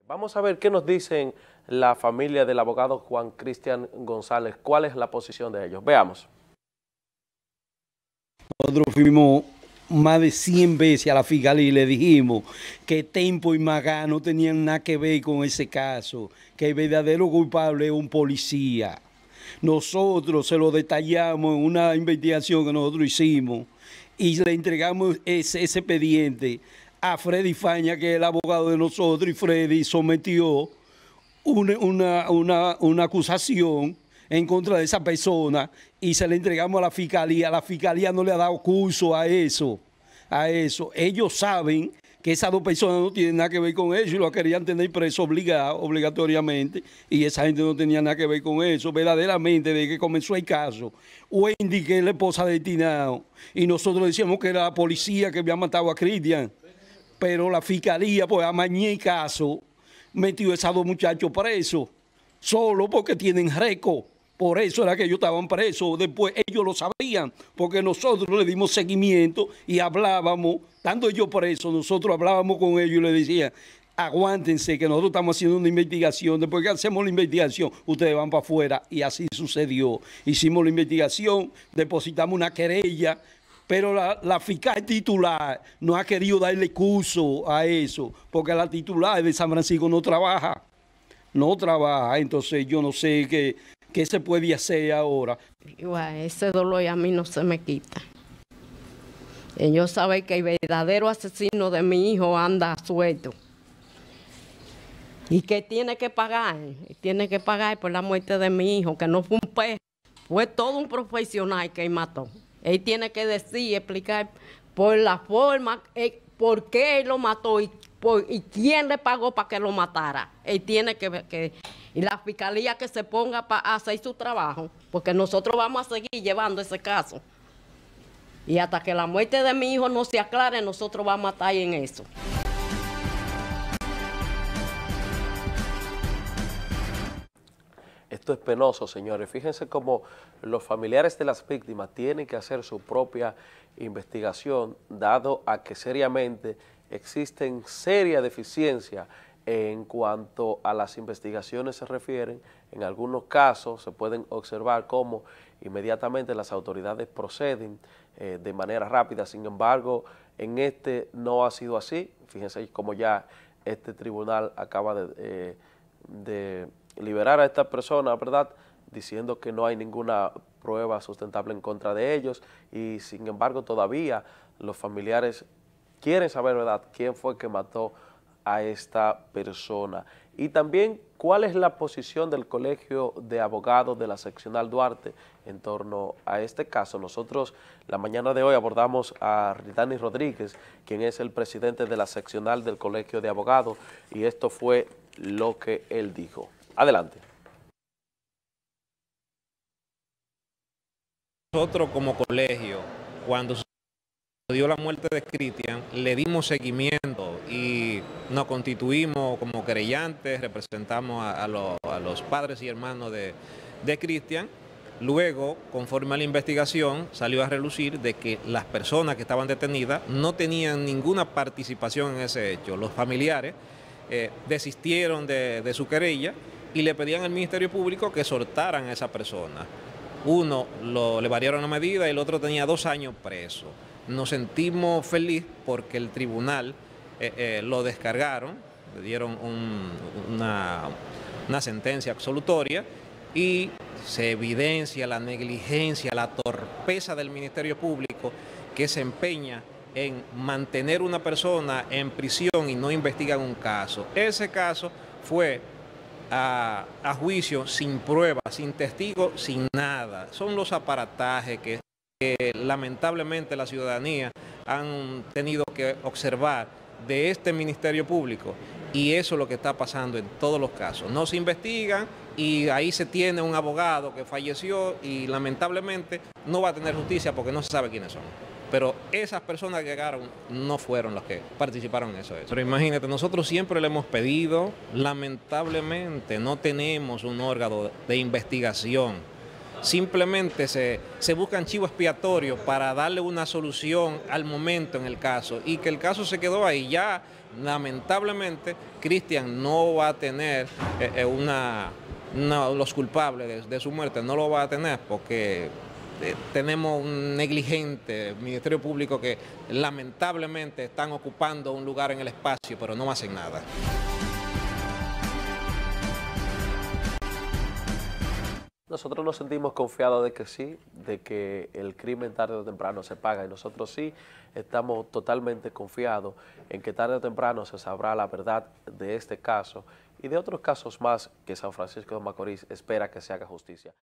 Vamos a ver qué nos dicen la familia del abogado Juan Cristian González. ¿Cuál es la posición de ellos? Veamos. Nosotros fuimos más de 100 veces a la fiscalía y le dijimos que Tempo y Magá no tenían nada que ver con ese caso, que el verdadero culpable es un policía. Nosotros se lo detallamos en una investigación que nosotros hicimos y le entregamos ese expediente a Freddy Faña, que es el abogado de nosotros, y Freddy sometió una acusación en contra de esa persona y se le entregamos a la fiscalía. La fiscalía no le ha dado curso a eso. Ellos saben que esas dos personas no tienen nada que ver con eso y lo querían tener preso obligatoriamente, y esa gente no tenía nada que ver con eso. Verdaderamente, desde que comenzó el caso, Wendy, que es la esposa de Tinao, y nosotros decíamos que era la policía que había matado a Cristian, pero la fiscalía, pues amañé el caso, metió a esos dos muchachos presos, solo porque tienen récord. Por eso era que ellos estaban presos. Después ellos lo sabían, porque nosotros le dimos seguimiento y hablábamos, estando ellos presos, nosotros hablábamos con ellos y les decían, aguántense que nosotros estamos haciendo una investigación, después que hacemos la investigación, ustedes van para afuera, y así sucedió. Hicimos la investigación, depositamos una querella, pero la fiscal titular no ha querido darle curso a eso, porque la titular de San Francisco no trabaja, entonces yo no sé qué se puede hacer ahora. Igual, ese dolor a mí no se me quita. Ellos saben que el verdadero asesino de mi hijo anda suelto y que tiene que pagar por la muerte de mi hijo, que no fue un pez, fue todo un profesional que él mató. Él tiene que decir, explicar por la forma, por qué él lo mató y quién le pagó para que lo matara. Él tiene y la fiscalía que se ponga para hacer su trabajo, porque nosotros vamos a seguir llevando ese caso. Y hasta que la muerte de mi hijo no se aclare, nosotros vamos a estar ahí en eso. Esto es penoso, señores. Fíjense cómo los familiares de las víctimas tienen que hacer su propia investigación, dado a que seriamente existen serias deficiencias en cuanto a las investigaciones se refieren. En algunos casos se pueden observar cómo inmediatamente las autoridades proceden de manera rápida. Sin embargo, en este no ha sido así. Fíjense cómo ya este tribunal acaba de liberar a esta persona, ¿verdad?, diciendo que no hay ninguna prueba sustentable en contra de ellos, y sin embargo todavía los familiares quieren saber, ¿verdad?, quién fue que mató a esta persona. Y también cuál es la posición del Colegio de Abogados de la Seccional Duarte en torno a este caso. Nosotros la mañana de hoy abordamos a Ridani Rodríguez, quien es el presidente de la seccional del Colegio de Abogados, y esto fue lo que él dijo. Adelante. Nosotros como colegio, cuando dio la muerte de Cristian, le dimos seguimiento y nos constituimos como querellantes, representamos a los padres y hermanos de Cristian. Luego, conforme a la investigación, salió a relucir de que las personas que estaban detenidas no tenían ninguna participación en ese hecho. Los familiares desistieron de su querella y le pedían al Ministerio Público que soltaran a esa persona. Uno le variaron la medida y el otro tenía 2 años preso. Nos sentimos felices porque el tribunal lo descargaron, le dieron una sentencia absolutoria, y se evidencia la negligencia, la torpeza del Ministerio Público, que se empeña en mantener una persona en prisión y no investigan un caso. Ese caso fue a juicio sin pruebas, sin testigos, sin nada. Son los aparatajes que lamentablemente la ciudadanía han tenido que observar de este Ministerio Público, y eso es lo que está pasando en todos los casos. No se investigan y ahí se tiene un abogado que falleció y lamentablemente no va a tener justicia porque no se sabe quiénes son. Pero esas personas que llegaron no fueron las que participaron en eso. Pero imagínate, nosotros siempre le hemos pedido, lamentablemente no tenemos un órgano de investigación. simplemente se buscan chivo expiatorio para darle una solución al momento en el caso, y que el caso se quedó ahí. Ya lamentablemente Cristian no va a tener los culpables de su muerte, no lo va a tener porque tenemos un negligente Ministerio Público que lamentablemente están ocupando un lugar en el espacio, pero no hacen nada. Nosotros nos sentimos confiados de que sí, de que el crimen tarde o temprano se paga, y nosotros sí estamos totalmente confiados en que tarde o temprano se sabrá la verdad de este caso y de otros casos más que San Francisco de Macorís espera que se haga justicia.